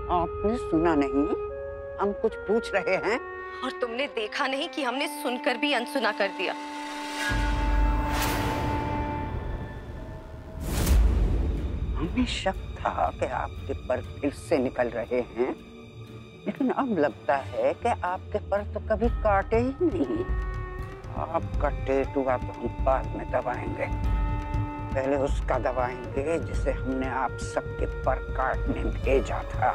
आपने सुना नहीं? हम कुछ पूछ रहे हैं। और तुमने देखा नहीं कि हमने सुनकर भी अनसुना कर दिया। हमें शक था कि आपके पर फिर से निकल रहे हैं, लेकिन अब लगता है कि आपके पर तो कभी काटे ही नहीं। आपका टेटुआ तो हम बाद में दबाएंगे, पहले उसका दबाएंगे जिसे हमने आप सबके पर काटने भेजा था।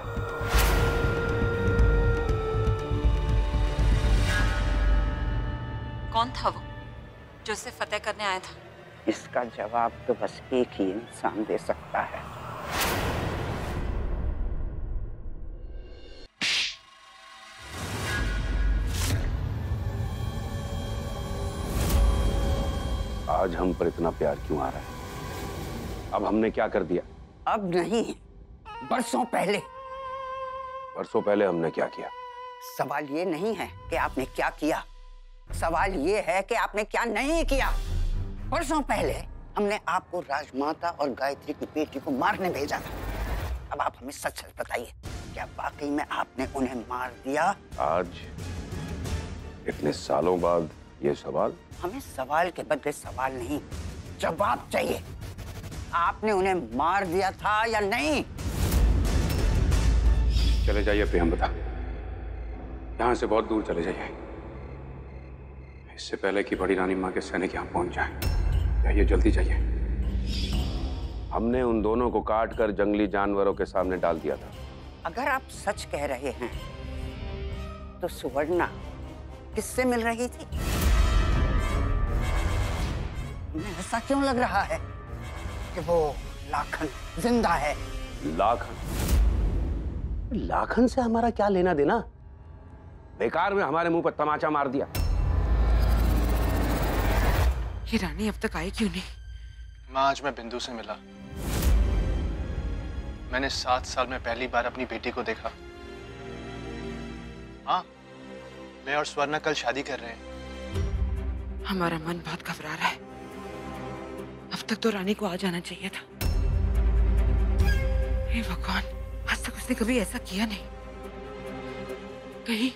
कौन था वो जो उसे फतेह करने आया था? इसका जवाब तो बस एक ही इंसान दे सकता है। आज हम पर इतना प्यार क्यों आ रहा है? अब हमने क्या कर दिया? अब नहीं, बरसों पहले। बरसों पहले हमने क्या किया? सवाल ये नहीं है कि आपने क्या किया, सवाल ये है कि आपने क्या नहीं किया। बरसों पहले हमने आपको राजमाता और गायत्री की बेटी को मारने भेजा था। अब आप हमें सच सच बताइए, क्या वाकई में आपने उन्हें मार दिया? आज इतने सालों बाद ये सवाल? हमें सवाल के बदले सवाल नहीं, जवाब चाहिए। आपने उन्हें मार दिया था या नहीं? चले जाइए प्रियंवदा, यहाँ से बहुत दूर चले जाइए, इससे पहले कि बड़ी रानी माँ के सैनिक यहाँ पहुंच जाए। जाइए, जल्दी जाइए। हमने उन दोनों को काट कर जंगली जानवरों के सामने डाल दिया था। अगर आप सच कह रहे हैं तो सुवर्णा किससे मिल रही थी? मुझे ऐसा क्यों लग रहा है कि वो लाखन जिंदा है? लाखन? लाखन से हमारा क्या लेना देना? बेकार में हमारे मुंह पर तमाचा मार दिया। ये रानी अब तक आई क्यों नहीं? माँ, आज मैं बिंदु से मिला। मैंने 7 साल में पहली बार अपनी बेटी को देखा। हाँ, मैं और स्वर्णा कल शादी कर रहे हैं। हमारा मन बहुत घबरा रहा है। अब तक तो रानी को आ जाना चाहिए था। हे भगवान, आज तक उसने कभी ऐसा किया नहीं। कहीं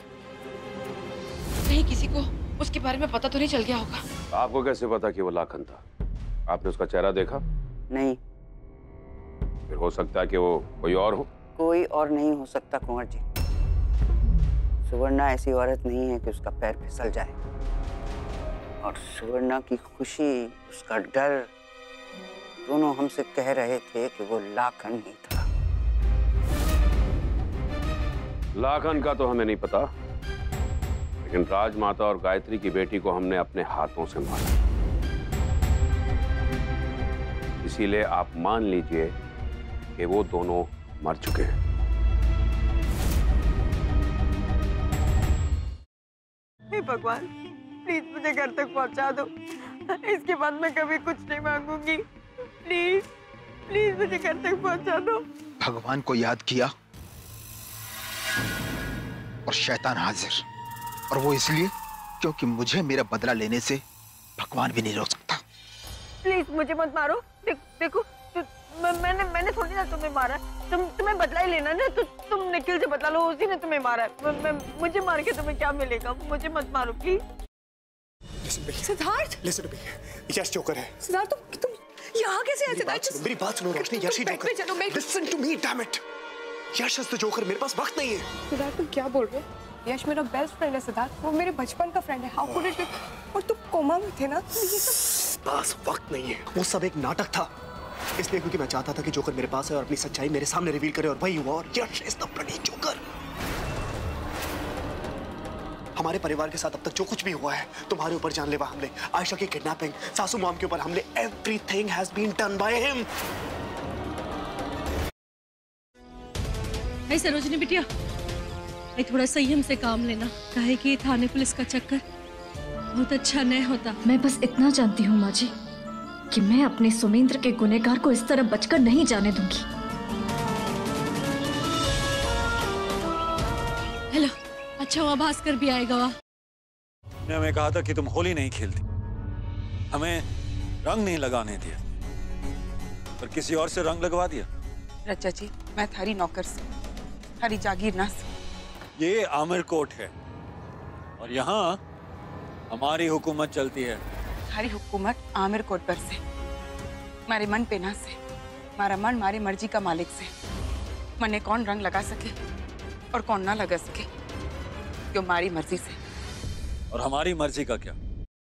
किसी को उसके बारे में पता तो नहीं चल गया होगा? आपको कैसे पता कि वो लाखन था? आपने उसका चेहरा देखा? नहीं। फिर हो सकता है कि वो कोई और हो। कोई और नहीं हो सकता कुंवर जी। सुवर्णा ऐसी औरत नहीं है कि उसका पैर फिसल जाए। और सुवर्णा की खुशी, उसका डर, दोनों हमसे कह रहे थे कि वो लाखन ही था। लाखन का तो हमें नहीं पता, लेकिन राजमाता और गायत्री की बेटी को हमने अपने हाथों से मारा। इसीलिए आप मान लीजिए कि वो दोनों मर चुके हैं। हे भगवान, प्लीज मुझे घर तक पहुंचा दो। इसके बाद मैं कभी कुछ नहीं मांगूंगी। प्लीज प्लीज मुझे घर तक पहुंचा दो। भगवान को याद किया और शैतान हाजिर, और वो इसलिए क्योंकि मुझे मेरा बदला लेने से भगवान भी नहीं रोक सकता। प्लीज मुझे मत मारो। देखो मैंने थोड़ी ना तुम्हें मारा। तुम्हें बदला ही लेना ना, तो तुम निखिल से बदला लो, उसी ने तुम्हें मारा है। मुझे मार के तुम्हें क्या मिलेगा? मुझे मत मारो प्लीज। सिद्धार्थ, यश जोकर है। सिद्धार्थ तुम यहाँ कैसे आए? सिद्धार्थ मेरी बात सुनो रोशनी, यश ही joker. Listen to me, damn it. Yash is the joker. मेरे पास वक्त नहीं है। सिद्धार्थ तुम क्या बोल रहे हो? यश मेरा बेस्ट फ्रेंड है सिद्धार्थ, वो मेरे बचपन का फ्रेंड है। How could it? और तुम कोमा में थे ना, तो ये सब पास वक्त नहीं है। वो सब एक नाटक था, इसलिए क्योंकि मैं चाहता था कि जोकर मेरे पास है और अपनी सच्चाई मेरे सामने रिवील करे, और वही हुआ। और Yash is the bloody joker. हमारे परिवार के साथ अब तक जो कुछ भी हुआ है, तुम्हारे ऊपर जानलेवा हमले, आयशा की किडनैपिंग, सासू मॉम के ऊपर हमले, everything has been done by him. नहीं सरोजिनी बिटिया, थोड़ा संयम से काम लेना, काहे कि थाने पुलिस का चक्कर बहुत अच्छा नहीं होता। मैं बस इतना जानती हूँ माँ जी कि मैं अपने सुमेंद्र के गुनहगार को इस तरह बचकर नहीं जाने दूंगी। हेलो, अच्छा हुआ भास्कर भी आएगा। वहाँ ने हमें कहा था कि तुम होली नहीं खेलती, हमें रंग नहीं लगाने दिया, पर किसी और से रंग लगवा दिया। रचा जी, मैं थारी नौकर से थारी जागीर ना से। ये आमिर कोट है और यहाँ हमारी हुकूमत चलती है। थारी हुकूमत आमिर कोट पर से, मारे मन पे ना से, मारा मन मारी मर्जी का मालिक से। मने कौन रंग लगा सके और कौन ना लगा सके, क्यों मारी मर्जी से। और हमारी मर्जी का क्या?